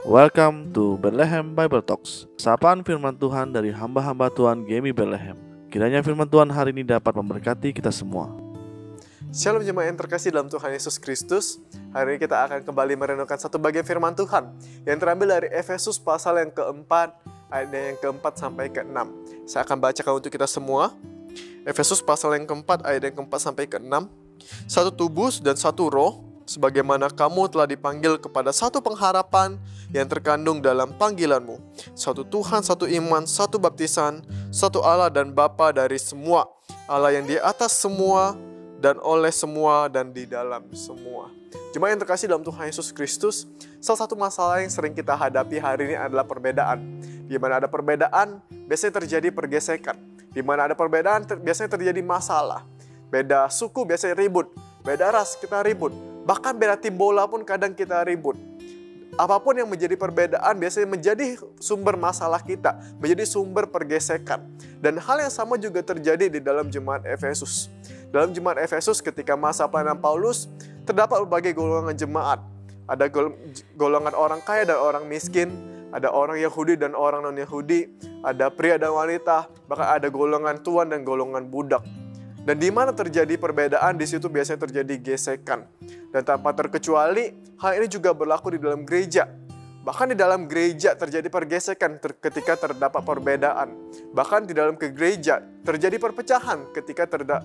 Welcome to Bethlehem Bible Talks. Sapaan firman Tuhan dari hamba-hamba Tuhan Gemi Bethlehem. Kiranya firman Tuhan hari ini dapat memberkati kita semua. Shalom jemaat yang terkasih dalam Tuhan Yesus Kristus. Hari ini kita akan kembali merenungkan satu bagian firman Tuhan yang terambil dari Efesus pasal yang keempat, ayat yang keempat sampai keenam. Saya akan bacakan untuk kita semua. Efesus pasal yang keempat, ayat yang keempat sampai keenam. Satu tubuh dan satu roh, sebagaimana kamu telah dipanggil kepada satu pengharapan yang terkandung dalam panggilanmu. Satu Tuhan, satu iman, satu baptisan, satu Allah dan Bapa dari semua. Allah yang di atas semua, dan oleh semua, dan di dalam semua. Jemaat yang terkasih dalam Tuhan Yesus Kristus, salah satu masalah yang sering kita hadapi hari ini adalah perbedaan. Di mana ada perbedaan, biasanya terjadi pergesekan. Di mana ada perbedaan, biasanya terjadi masalah. Beda suku biasanya ribut, beda ras kita ribut. Bahkan beda tim bola pun kadang kita ribut. Apapun yang menjadi perbedaan biasanya menjadi sumber masalah kita, menjadi sumber pergesekan. Dan hal yang sama juga terjadi di dalam jemaat Efesus. Dalam jemaat Efesus ketika masa pelayanan Paulus, terdapat berbagai golongan jemaat. Ada golongan orang kaya dan orang miskin, ada orang Yahudi dan orang non-Yahudi, ada pria dan wanita, bahkan ada golongan tuan dan golongan budak. Dan di mana terjadi perbedaan, di situ biasanya terjadi gesekan. Dan tanpa terkecuali, hal ini juga berlaku di dalam gereja. Bahkan di dalam gereja terjadi pergesekan ketika terdapat perbedaan. Bahkan di dalam gereja terjadi perpecahan ketika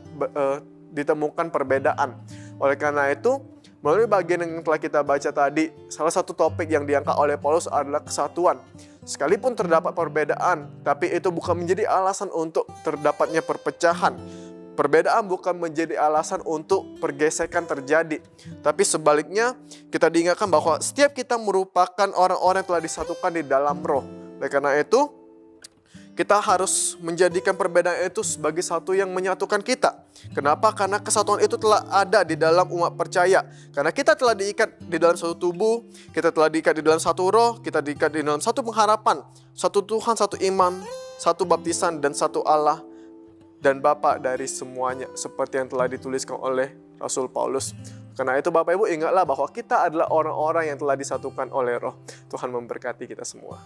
ditemukan perbedaan. Oleh karena itu, melalui bagian yang telah kita baca tadi, salah satu topik yang diangkat oleh Paulus adalah kesatuan. Sekalipun terdapat perbedaan, tapi itu bukan menjadi alasan untuk terdapatnya perpecahan. Perbedaan bukan menjadi alasan untuk pergesekan terjadi. Tapi sebaliknya, kita diingatkan bahwa setiap kita merupakan orang-orang yang telah disatukan di dalam roh. Oleh karena itu, kita harus menjadikan perbedaan itu sebagai satu yang menyatukan kita. Kenapa? Karena kesatuan itu telah ada di dalam umat percaya. Karena kita telah diikat di dalam satu tubuh, kita telah diikat di dalam satu roh, kita diikat di dalam satu pengharapan, satu Tuhan, satu iman, satu baptisan, dan satu Allah dan Bapa dari semuanya, seperti yang telah dituliskan oleh Rasul Paulus. Karena itu Bapak Ibu ingatlah bahwa kita adalah orang-orang yang telah disatukan oleh roh. Tuhan memberkati kita semua.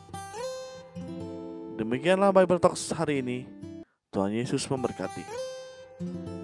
Demikianlah Bible Talks hari ini. Tuhan Yesus memberkati.